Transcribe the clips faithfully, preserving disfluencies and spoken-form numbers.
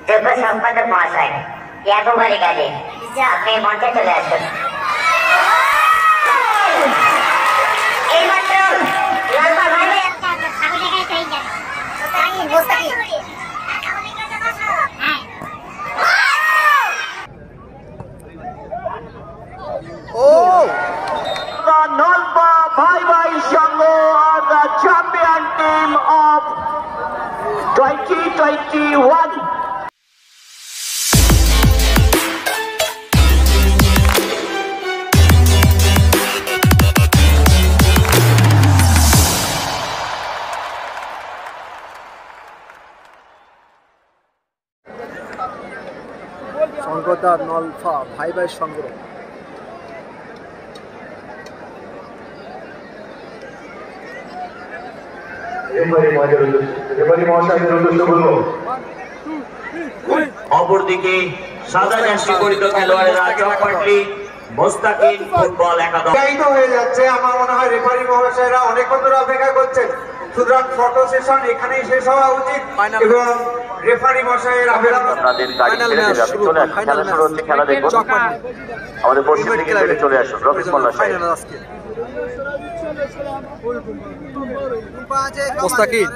যোগ্য সম্পাদক মহাশয় ইয়াকুব আলী গাজী আপনি মঞ্চে চলে আসুন। এইমাত্র লালপা ভাই Oh, the Nalpa Bhai Bhai Shango are the champion team of twenty twenty-one. Kolkata Nalpa Bhai Bhai Shango. অপরদিকে সাদা জার্সি পরিহিত খেলোয়াড়েরা চকপাটলি মোস্তাকিন ফুটবল একাদশ হয়ে যাচ্ছে। আমার মনে হয় রেফারি মহাশয়রা অনেকক্ষণ ধরে অপেক্ষা করছেন, সুতরাং ফটো সেশন এখানেই শেষ হওয়া উচিত এবং রেফারি মহাশয়ের আবেদন আপনাদের গাড়ি ছেড়ে দেবে। আপনি চলে আসুন, খেলা শুরু হচ্ছে, খেলা দেখুন। আমাদের পশ্চিম দিকে ফিরে চলে আসুন রবিস মোল্লা সাহেব। মোস্তাকিন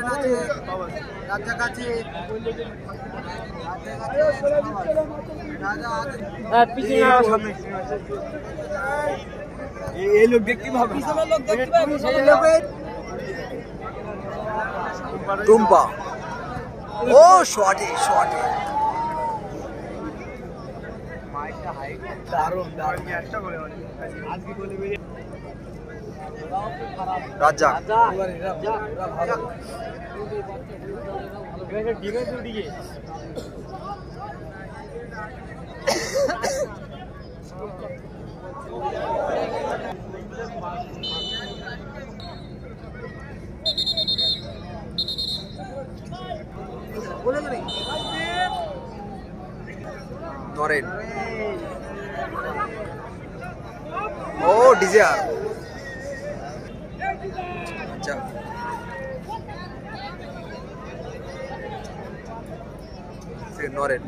এই লোক দেখতে পাবে, টুম্পা ও শটে শটে দারুণ দারুণ রাজা নরেন ও ডিজার আচ্ছা নরেন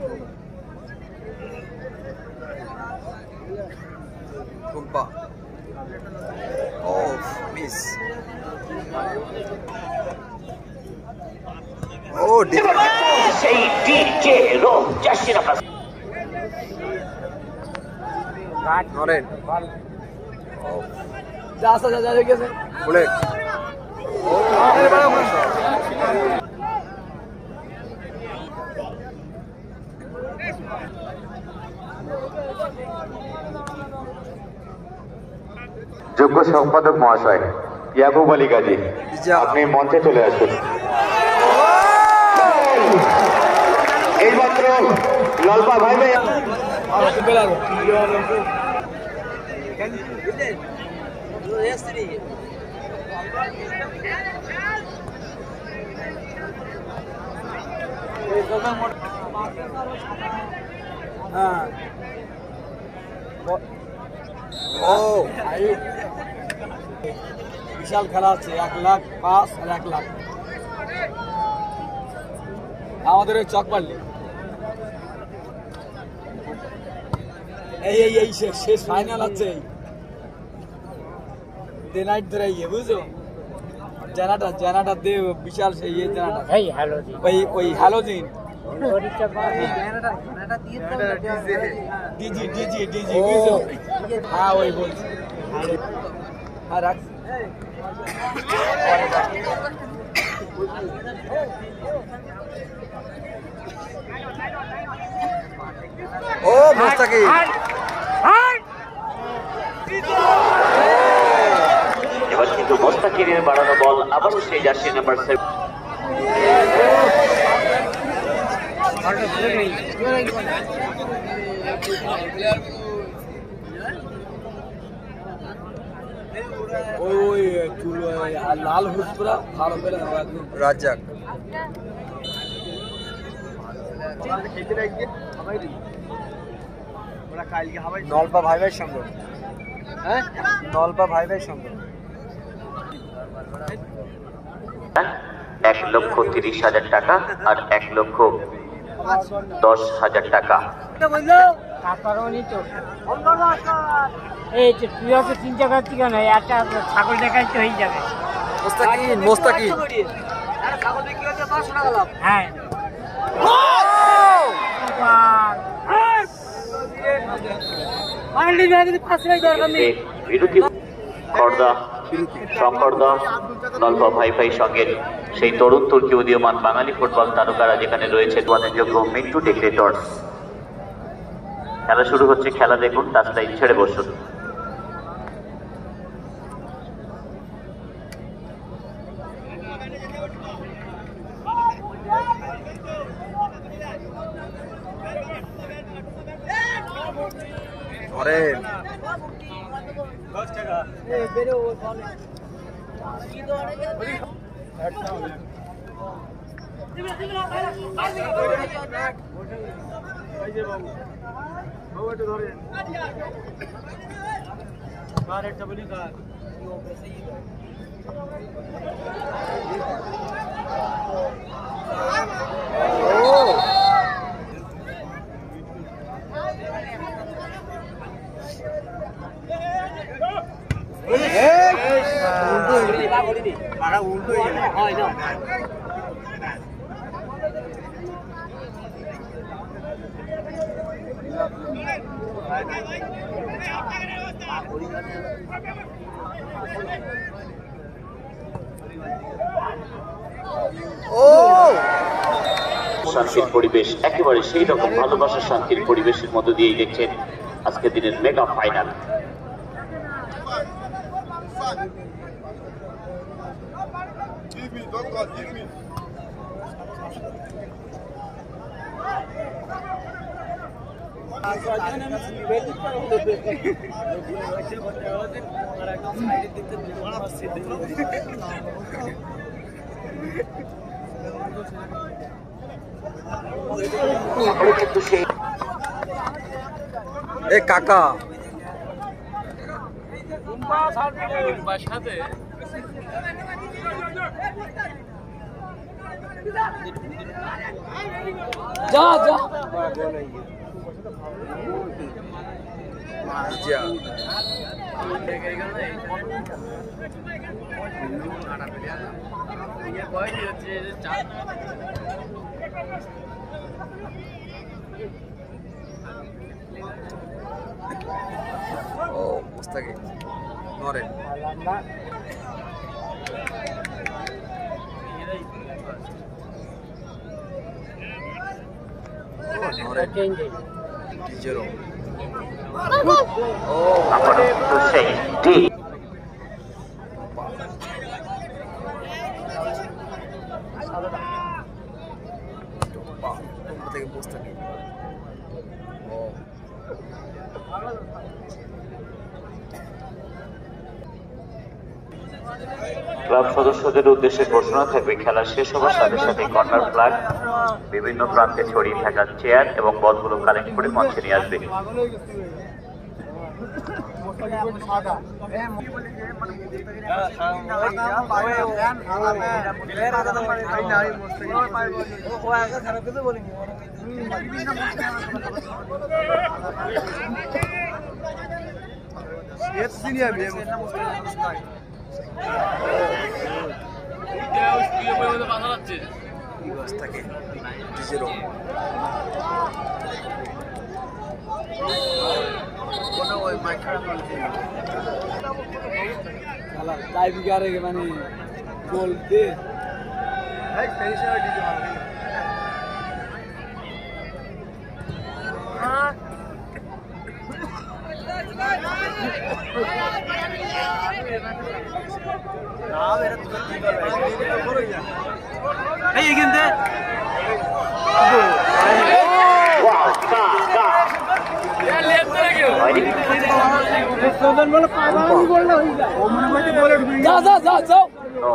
টুম্পা ও মিস ও ডিজার সেই ডিজে রোম জার্সি রাখা নরেন যা আসা যা যা গেছে বুলেট যোগ্য সম্পাদক মহাশয় ইয়াকুব আলী গাজী আপনি মঞ্চে চলে আসুন। এইমাত্র লালপা ভাই ভাই ও বিশাল খেলা আছে, এক লাখ পাঁচ আর এক লাখ আমাদের ওই চকপাটলি। এই এই এই শেষ ফাইনাল আছে ডে নাইট ধরে গিয়ে বুঝছো, জানাটা জানাটা দে বিশাল সেই ইয়ে জানাটা ওই ওই হ্যালোজিন ডিজি ডিজি ডিজি বুঝছো, হ্যাঁ ওই বলছি হ্যাঁ রাখ ও মোস্তাকিন এবার কিন্তু মোস্তাকিনের বাড়ানো বল আবারও সেই জার্সি নাম্বার সেভেন ওই লাল হুড পুরা ভালো করে রাজাক নলপা ভাই ভাই সঙ্গ, হ্যাঁ নলপা ভাই ভাই সঙ্গ এক লক্ষ তিরিশ হাজার টাকা আর এক লক্ষ দশ হাজার টাকা। এই তুই হচ্ছে চিন্তা করছি কেন একটা ছাগল দেখাইতে হয়ে যাবে। মোস্তাকিন মোস্তাকিন হ্যাঁ বিরতি খর্দা শঙ্করদা নলপা ভাই ভাই সঙ্গে সেই তরুণ তুর্কি উদীয়মান বাঙালি ফুটবল তারকারা যেখানে রয়েছে তোমাদের যোগ্য মিন্টু ডেক্রেটর্স। খেলা শুরু হচ্ছে, খেলা দেখুন, টাচ লাইন ছেড়ে বসুন। শান্তির পরিবেশ, একেবারে সেই রকম ভালোবাসার শান্তির পরিবেশের মধ্য দিয়েই দেখছেন আজকের দিনের মেগা ফাইনাল। এ কাকা যা যা ও মুস্তাকিন নরেন জিরো ও সেই ডি থেকে মুস্তাকিন ও ক্লাব সদস্যদের উদ্দেশ্যে ঘোষণা থাকবে, খেলা শেষ হওয়ার সাথে সাথে কর্নার ফ্ল্যাগ বিভিন্ন প্রান্তে ছড়িয়ে থাকা চেয়ার এবং বলগুলো কালেক্ট করে মঞ্চে নিয়ে আসবে। মানে গোল দে এই এখানে যা যা যা যাও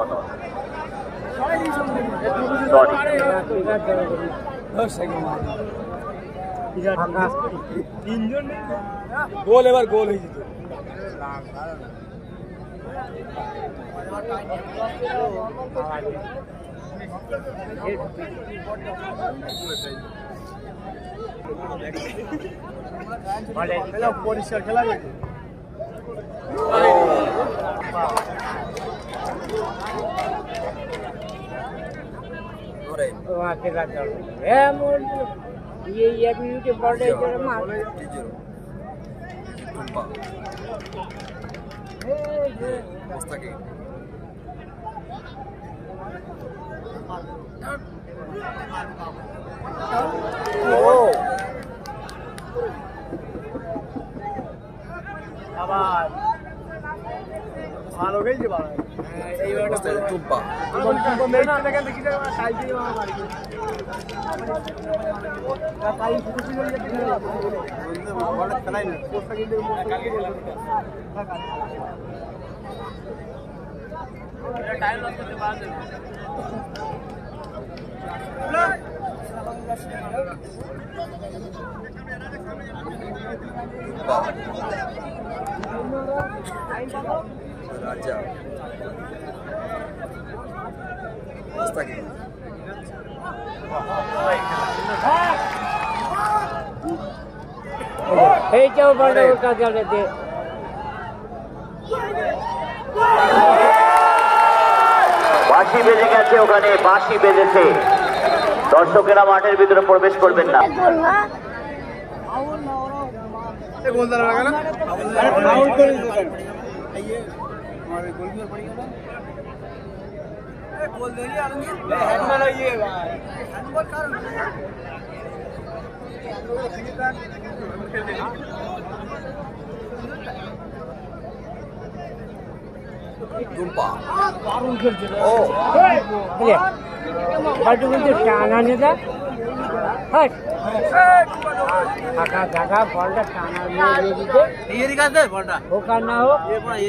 গোল এবার গোল হয়ে যেত পরিষ্কার খেলা ये एक मिनट के बर्थडे जरा मार Taki. Oh. আবার ভালো গেছে বাবা এই ওটা টুপা কোন কোন মেইন থেকে দেখি না কাই দিয়ে মারি কাই শুধু শুধু দেখি না বল খেলাই না পোস্টটা কিন্তু টাইম লস করতে পারবে Raja. Taki. Hey, jauh pada udah jalan deh. বাঁশি বেজে গেছে, ওখানে বাঁশি বেজেছে। দর্শকেরা মাঠের ভিতরে প্রবেশ করবেন না। টানা নেতা ফাঁকা জায়গা বলটা টানা নিয়ে দিতে হোকার না হোক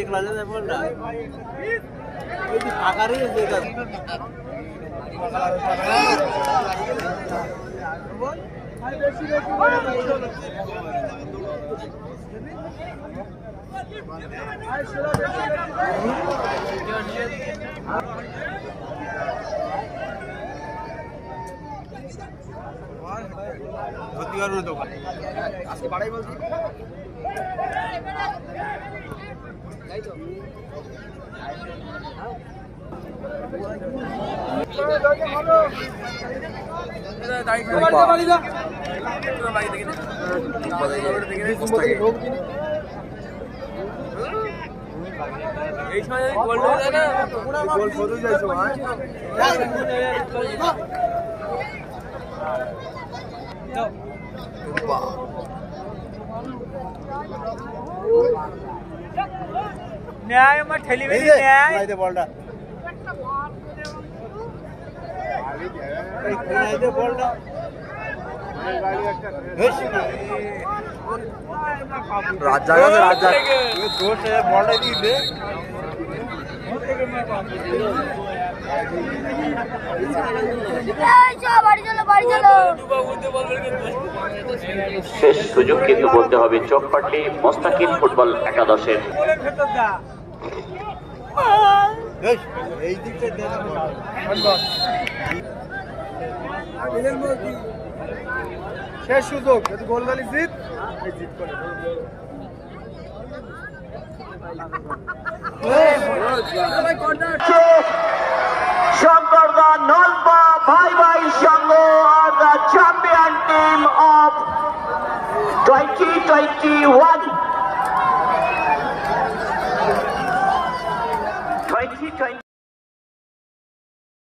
আজকে বাড়াই বলছি এই সময় গোল হয়ে যায় না গোল ফটো যাইছো ভাই न्याय में ठेली में न्याय दे बॉलটা न्याय दे बॉलটা राजा का राजा ये जोर से बॉलটা दी दे শেষ সুযোগ কিন্তু বলতে হবে চকপাটলি মোস্তাকিম ফুটবল একাদশের। শেষ সুযোগ যদি গোল গালি জিত জিত করে Shankar Nalpa Bhai Bhai Shango are the champion team of twenty twenty-one. twenty twenty